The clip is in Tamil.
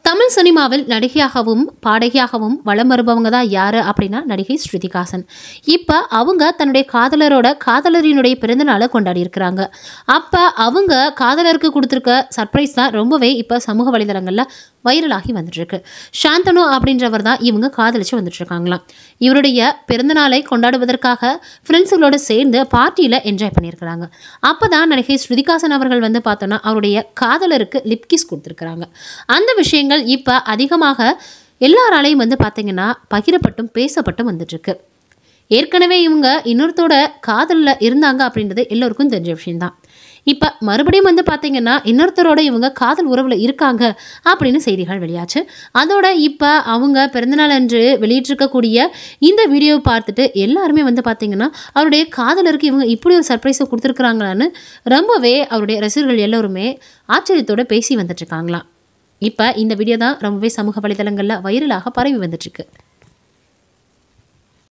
தமிழ் சினிமாவில் நடிகையாகவும் பாடகியாகவும் வலம் வருபவங்க தான் யாரு அப்படின்னா நடிகை ஸ்ருதிஹாசன். இப்போ அவங்க தன்னுடைய காதலரினுடைய பிறந்தநாளை கொண்டாடி இருக்கிறாங்க. அப்போ அவங்க காதலருக்கு கொடுத்துருக்க சர்ப்ரைஸ் தான் ரொம்பவே இப்போ சமூக வலைதளங்களில் வைரலாகி வந்துட்டு இருக்கு. சாந்தனு அப்படின்றவர் தான் இவங்க காதலிச்சு வந்துட்டு இருக்காங்களாம். இவருடைய பிறந்தநாளை கொண்டாடுவதற்காக ஃப்ரெண்ட்ஸுகளோட சேர்ந்து பார்ட்டியில் என்ஜாய் பண்ணியிருக்கிறாங்க. அப்போ தான் நடிகை ஸ்ருதிஹாசன் அவர்கள் வந்து பார்த்தோன்னா அவருடைய காதலருக்கு லிப்கிஸ் கொடுத்துருக்குறாங்க. அந்த விஷயங்கள் இப்போ அதிகமாக எல்லாராலையும் வந்து பார்த்தீங்கன்னா பகிரப்பட்டும் பேசப்பட்டும் வந்துட்டுருக்கு. ஏற்கனவே இவங்க இன்னொருத்தோட காதலில் இருந்தாங்க அப்படின்றது எல்லோருக்கும் தெரிஞ்ச விஷயம்தான். இப்போ மறுபடியும் வந்து பார்த்தீங்கன்னா இன்னொருத்தரோட இவங்க காதல் உறவில் இருக்காங்க அப்படின்னு செய்திகள் வெளியாச்சு. அதோட இப்போ அவங்க பிறந்தநாள் அன்று வெளியிட்டிருக்கக்கூடிய இந்த வீடியோவை பார்த்துட்டு எல்லாருமே வந்து பார்த்தீங்கன்னா அவருடைய காதலருக்கு இவங்க இப்படி ஒரு சர்ப்ரைஸை கொடுத்துருக்குறாங்களான்னு ரொம்பவே அவருடைய ரசிகர்கள் எல்லோருமே ஆச்சரியத்தோடு பேசி வந்துட்டுருக்காங்களாம். இப்போ இந்த வீடியோ தான் ரொம்பவே சமூக வலைதளங்களில் வைரலாக பரவி வந்துட்டுருக்கு.